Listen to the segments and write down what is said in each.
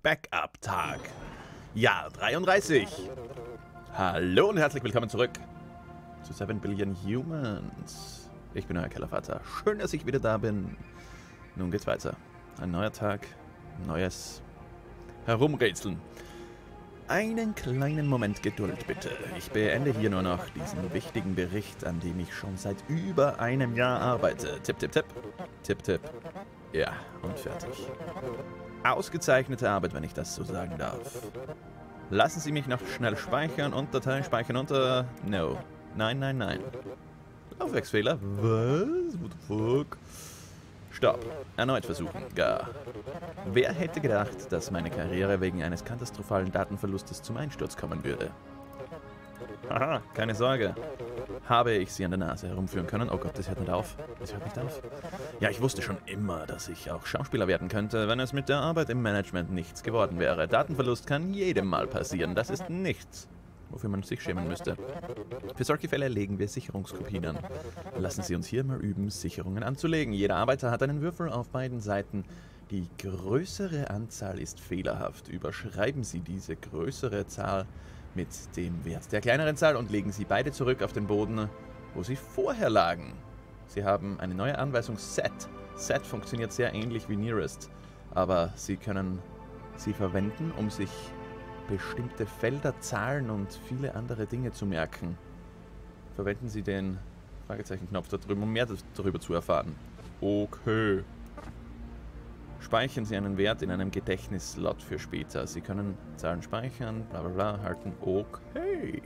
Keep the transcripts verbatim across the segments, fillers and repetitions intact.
Backup-Tag. Jahr dreiunddreißig. Hallo und herzlich willkommen zurück zu seven Billion Humans. Ich bin euer Kellervater. Schön, dass ich wieder da bin. Nun geht's weiter. Ein neuer Tag, neues Herumrätseln. Einen kleinen Moment Geduld, bitte. Ich beende hier nur noch diesen wichtigen Bericht, an dem ich schon seit über einem Jahr arbeite. Tipp, tipp, tipp. Tipp, tipp. Ja, und fertig. Ausgezeichnete Arbeit, wenn ich das so sagen darf. Lassen Sie mich noch schnell speichern und Datei speichern unter... No. Nein, nein, nein. Laufwerksfehler? Was? What the fuck? Stopp. Erneut versuchen. Gar. Wer hätte gedacht, dass meine Karriere wegen eines katastrophalen Datenverlustes zum Einsturz kommen würde? Haha, keine Sorge. Habe ich sie an der Nase herumführen können? Oh Gott, das hört nicht auf. Das hört nicht auf. Ja, ich wusste schon immer, dass ich auch Schauspieler werden könnte, wenn es mit der Arbeit im Management nichts geworden wäre. Datenverlust kann jedem mal passieren. Das ist nichts, wofür man sich schämen müsste. Für solche Fälle legen wir Sicherungskopien an. Lassen Sie uns hier mal üben, Sicherungen anzulegen. Jeder Arbeiter hat einen Würfel auf beiden Seiten. Die größere Anzahl ist fehlerhaft. Überschreiben Sie diese größere Zahl mit dem Wert der kleineren Zahl und legen Sie beide zurück auf den Boden, wo sie vorher lagen. Sie haben eine neue Anweisung Set. Set funktioniert sehr ähnlich wie Nearest, aber Sie können sie verwenden, um sich bestimmte Felder, Zahlen und viele andere Dinge zu merken. Verwenden Sie den Fragezeichenknopf da drüben, um mehr darüber zu erfahren. Okay. Speichern Sie einen Wert in einem Gedächtnisslot für später. Sie können Zahlen speichern, bla bla bla, halten. Okay.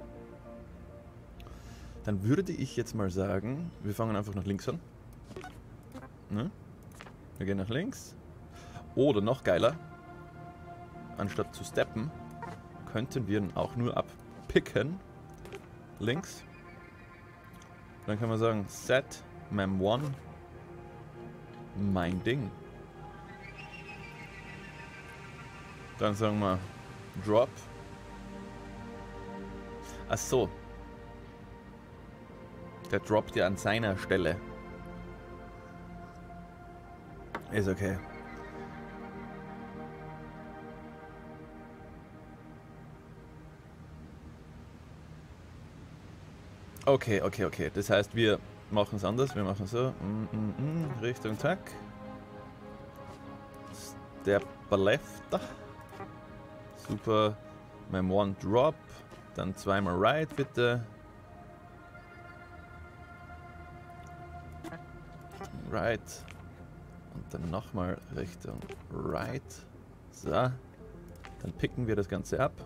Dann würde ich jetzt mal sagen, wir fangen einfach nach links an. Ne? Wir gehen nach links. Oder noch geiler, anstatt zu steppen, könnten wir ihn auch nur abpicken. Links. Dann kann man sagen, set mem one mein Ding. Dann sagen wir drop. Ach so. Der droppt ja an seiner Stelle. Ist okay. Okay, okay, okay. Das heißt, wir machen es anders. Wir machen so. Mm, mm, mm, Richtung Zack. Step left. Super. Mem one drop. Dann zweimal right, bitte. Right. Und dann nochmal Richtung right. So. Dann picken wir das Ganze ab.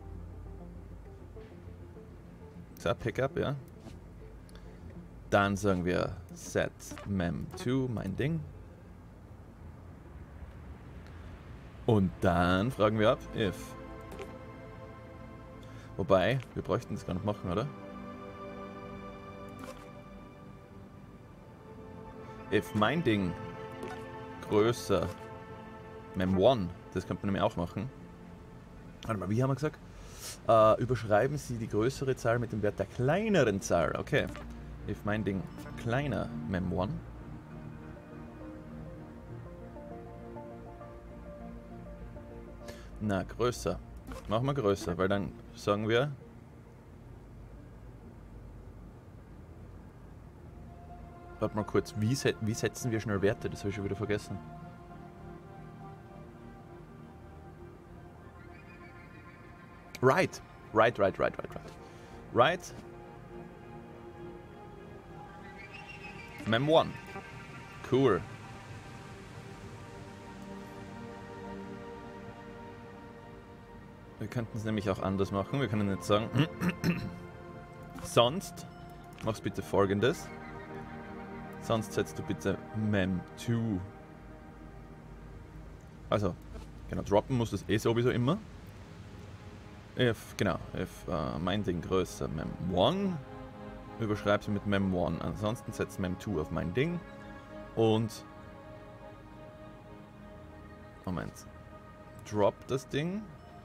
So, pick up, ja. Dann sagen wir set mem two, mein Ding. Und dann fragen wir ab, if. Wobei, wir bräuchten das gar nicht machen, oder? If mein Ding größer mem one, das könnte man nämlich auch machen. Warte mal, wie haben wir gesagt? Uh, überschreiben Sie die größere Zahl mit dem Wert der kleineren Zahl. Okay. If mein Ding kleiner mem one. Na, größer. Machen wir größer, weil dann sagen wir... Warte mal kurz, wie, se wie setzen wir schnell Werte? Das habe ich schon wieder vergessen. Right. Right, right, right, right, right. Right. mem one. Cool. Wir könnten es nämlich auch anders machen. Wir können jetzt sagen, sonst machst bitte Folgendes. Sonst setzt du bitte mem two. Also, genau, droppen musst du es eh sowieso immer. If, genau, if uh, mein Ding größer mem one, überschreibst du mit mem one. Ansonsten setzt mem two auf mein Ding und Moment, drop das Ding.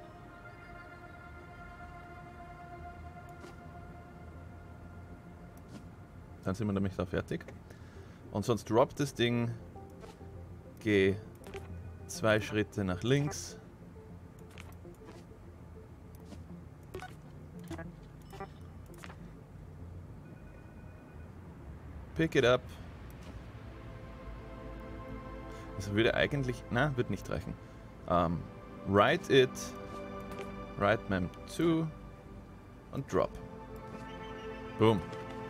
Dann sind wir nämlich da fertig. Und sonst drop das Ding, geh zwei Schritte nach links Pick it up. Das würde eigentlich... Na, wird nicht reichen. Um, write it. Write mem zwei. Und drop. Boom.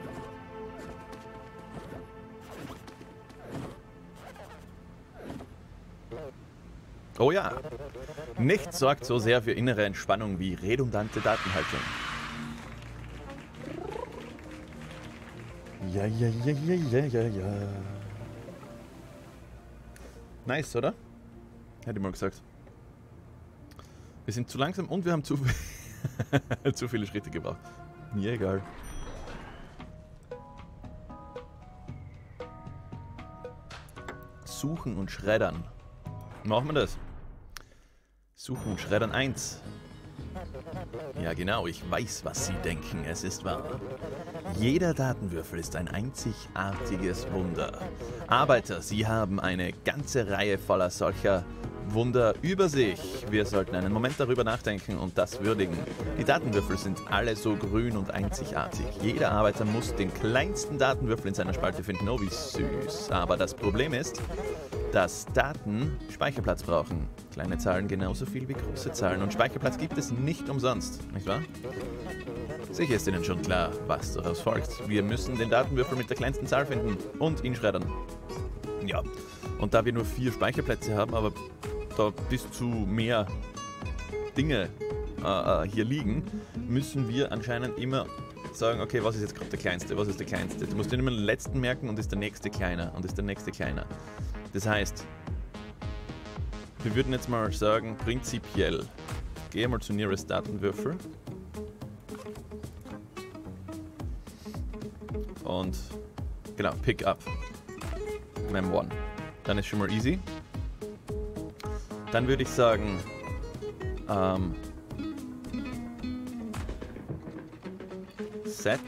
Oh ja. Nichts sorgt so sehr für innere Entspannung wie redundante Datenhaltung. Ja, ja, ja, ja, ja, ja, ja. Nice, oder? Hätte ich mal gesagt. Wir sind zu langsam und wir haben zu, viel zu viele Schritte gebraucht. Mir egal. Suchen und schreddern. Machen wir das. Suchen und schreddern eins. Ja genau, ich weiß, was Sie denken, es ist wahr. Jeder Datenwürfel ist ein einzigartiges Wunder. Arbeiter, Sie haben eine ganze Reihe voller solcher Wunder über sich. Wir sollten einen Moment darüber nachdenken und das würdigen. Die Datenwürfel sind alle so grün und einzigartig. Jeder Arbeiter muss den kleinsten Datenwürfel in seiner Spalte finden. Oh, wie süß. Aber das Problem ist, dass Daten Speicherplatz brauchen. Kleine Zahlen genauso viel wie große Zahlen. Und Speicherplatz gibt es nicht umsonst, nicht wahr? Sicher ist Ihnen schon klar, was daraus folgt. Wir müssen den Datenwürfel mit der kleinsten Zahl finden und ihn schreddern. Ja, und da wir nur vier Speicherplätze haben, aber da bis zu mehr Dinge äh, hier liegen, müssen wir anscheinend immer sagen, okay, was ist jetzt gerade der kleinste, was ist der kleinste? Du musst dir immer den letzten merken und ist der nächste kleiner und ist der nächste kleiner. Das heißt, wir würden jetzt mal sagen, prinzipiell, gehe mal zu Nearest Datenwürfel und genau, Pick up mem eins. Dann ist schon mal easy. Dann würde ich sagen, ähm, set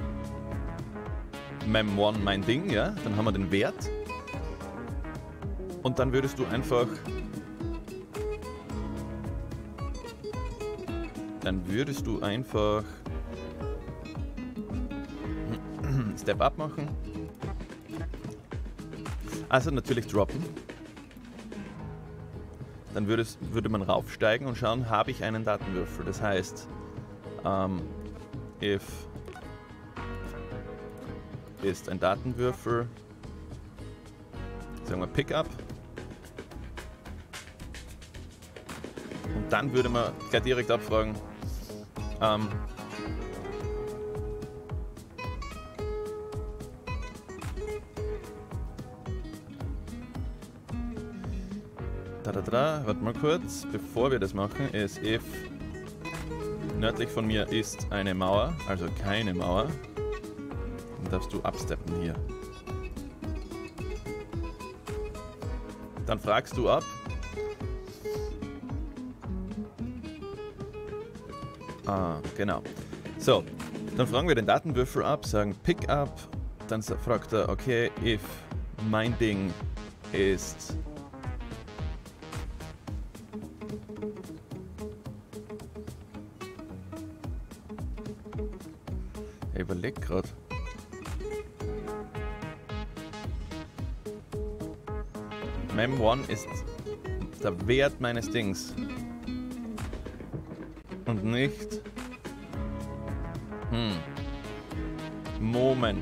mem eins mein Ding, ja, dann haben wir den Wert. Und dann würdest du einfach, dann würdest du einfach Step Up machen. Also natürlich droppen. Dann würdest, würde man raufsteigen und schauen, habe ich einen Datenwürfel. Das heißt, ähm, if ist ein Datenwürfel, sagen wir Pickup. Und dann würde man gleich direkt abfragen, ähm, da, da, da, warte mal kurz, bevor wir das machen, ist if nördlich von mir ist eine Mauer, also keine Mauer, dann darfst du absteppen hier. Dann fragst du ab, ah, genau. So, dann fragen wir den Datenwürfel ab, sagen Pick up, dann fragt er, okay, if mein Ding ist ich überleg gerade. mem eins ist der Wert meines Dings. Und nicht... Hm. Moment.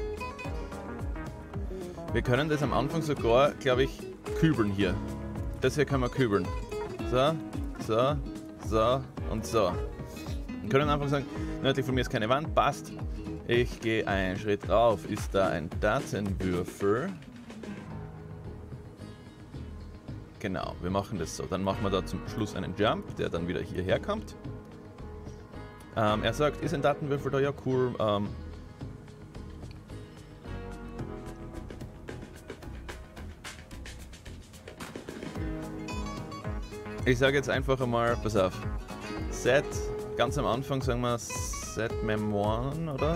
Wir können das am Anfang sogar, glaube ich, kübeln hier. Das hier können wir kübeln. So, so, so und so. Wir können einfach sagen, nördlich von mir ist keine Wand, passt. Ich gehe einen Schritt rauf. Ist da ein Datenwürfel? Genau, wir machen das so. Dann machen wir da zum Schluss einen Jump, der dann wieder hierher kommt. Ähm, er sagt, ist ein Datenwürfel da? Ja, cool. Ähm, ich sage jetzt einfach einmal, pass auf. Set, ganz am Anfang sagen wir set mem eins, oder?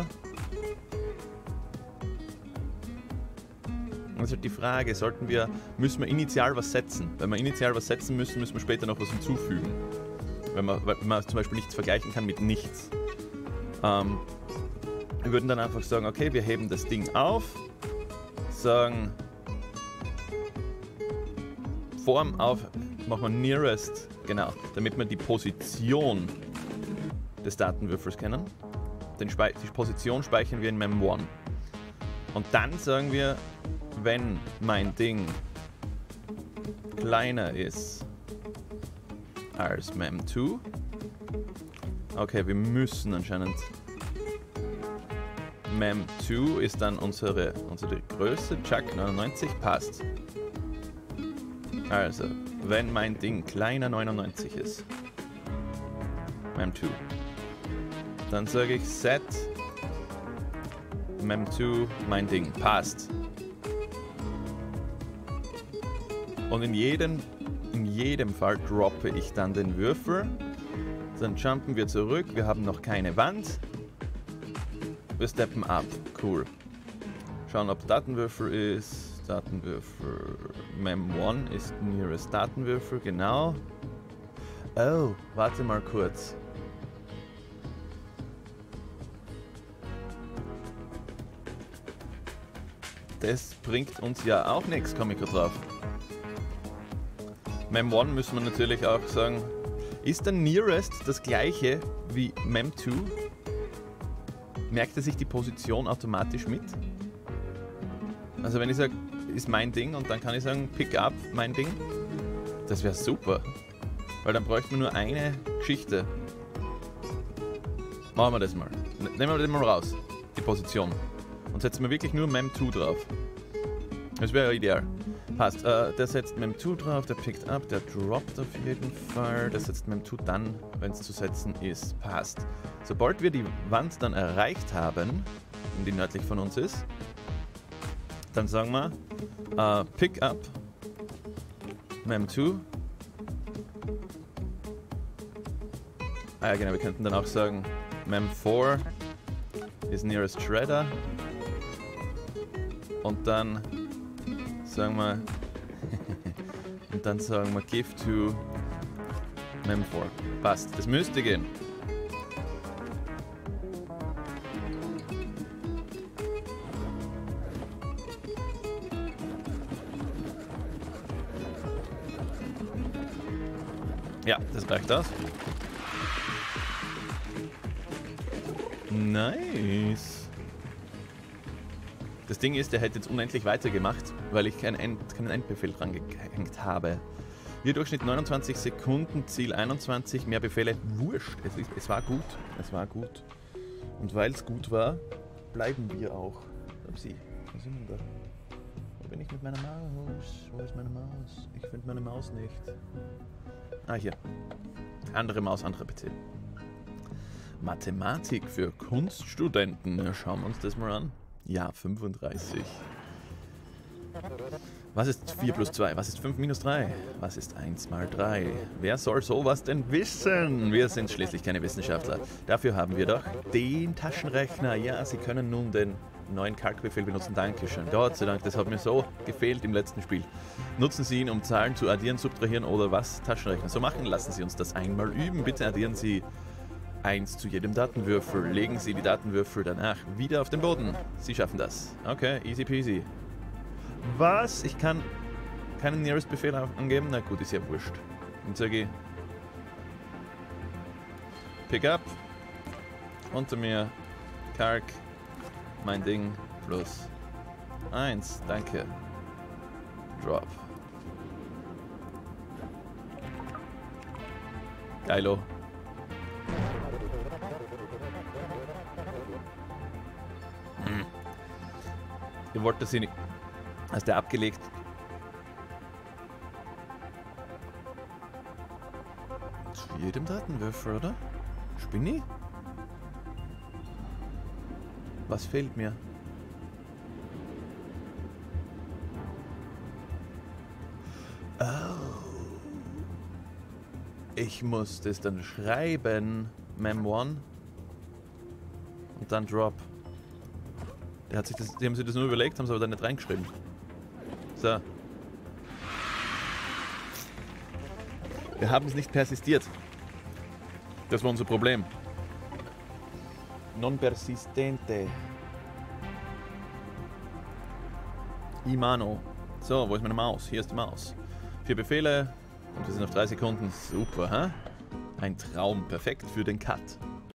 Das ist halt die Frage, sollten wir, müssen wir initial was setzen? Wenn wir initial was setzen müssen, müssen wir später noch was hinzufügen. Wenn man, wenn man zum Beispiel nichts vergleichen kann mit nichts. Ähm, wir würden dann einfach sagen, okay, wir heben das Ding auf sagen, Form auf, machen wir Nearest, genau, damit wir die Position des Datenwürfels kennen. Den Spe die Position speichern wir in mem eins. Und dann sagen wir, wenn mein Ding kleiner ist als mem zwei. Okay, wir müssen anscheinend. mem zwei ist dann unsere, unsere Größe. Chuck neunundneunzig passt. Also, wenn mein Ding kleiner neunundneunzig ist, mem zwei, dann sage ich set mem zwei mein Ding passt. Und in jedem, in jedem Fall droppe ich dann den Würfel. Dann jumpen wir zurück. Wir haben noch keine Wand. Wir steppen ab. Cool. Schauen, ob Datenwürfel ist. Datenwürfel. mem eins ist nearest Datenwürfel. Genau. Oh, warte mal kurz. Das bringt uns ja auch nichts, komme ich gerade drauf. mem eins müssen wir natürlich auch sagen, ist der Nearest das gleiche wie mem zwei? Merkt er sich die Position automatisch mit? Also wenn ich sage, ist mein Ding und dann kann ich sagen, pick up mein Ding, das wäre super. Weil dann bräuchten wir nur eine Geschichte. Machen wir das mal. Nehmen wir das mal raus, die Position. Und setzen wir wirklich nur mem zwei drauf. Das wäre ideal. Passt. Äh, der setzt mem zwei drauf, der pickt up, der droppt auf jeden Fall. Der setzt mem zwei dann, wenn es zu setzen ist. Passt. Sobald wir die Wand dann erreicht haben, die nördlich von uns ist, dann sagen wir äh, pick up mem zwei. Ah ja genau, wir könnten dann auch sagen mem vier is nearest shredder. Und dann sagen wir und dann sagen wir give to mem vier. Passt, das müsste gehen. Ja, das reicht aus. Nice. Das Ding ist, der hätte jetzt unendlich weitergemacht, weil ich keinen, End, keinen Endbefehl dran gehängt habe. Wir Durchschnitt neunundzwanzig Sekunden, Ziel einundzwanzig, mehr Befehle, wurscht. Es, ist, es war gut, es war gut. Und weil es gut war, bleiben wir auch. Upsi, wo sind wir da? Wo bin ich mit meiner Maus? Wo ist meine Maus? Ich finde meine Maus nicht. Ah, hier. Andere Maus, anderer P C. Mathematik für Kunststudenten. Ja, schauen wir uns das mal an. Ja, fünfunddreißig. Was ist vier plus zwei? Was ist fünf minus drei? Was ist eins mal drei? Wer soll sowas denn wissen? Wir sind schließlich keine Wissenschaftler. Dafür haben wir doch den Taschenrechner. Ja, Sie können nun den neuen Kalkbefehl benutzen. Dankeschön. Gott sei Dank, das hat mir so gefehlt im letzten Spiel. Nutzen Sie ihn, um Zahlen zu addieren, subtrahieren oder was? Taschenrechner. So machen, lassen Sie uns das einmal üben. Bitte addieren Sie eins zu jedem Datenwürfel. Legen Sie die Datenwürfel danach wieder auf den Boden. Sie schaffen das. Okay, easy peasy. Was? Ich kann keinen Nearest-Befehl angeben? Na gut, ist ja wurscht. Und sage ich Pick up. Unter mir Kalk. Mein Ding plus eins. Danke. Drop. Geilo. Hm. Ihr wollt das hier nicht. Hast der abgelegt? Zu jedem Datenwürfel, oder? Spinni? Was fehlt mir? Oh. Ich muss das dann schreiben. mem eins. Und dann drop. Der hat sich das, die haben sich das nur überlegt, haben es aber dann nicht reingeschrieben. So. Wir haben es nicht persistiert. Das war unser Problem. Non persistente. Imano. So, wo ist meine Maus? Hier ist die Maus. Vier Befehle und wir sind auf drei Sekunden. Super, hä? Ein Traum. Perfekt für den Cut.